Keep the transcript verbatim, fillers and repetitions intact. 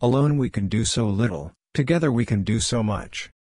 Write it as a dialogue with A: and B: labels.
A: Alone we can do so little, together we can do so much.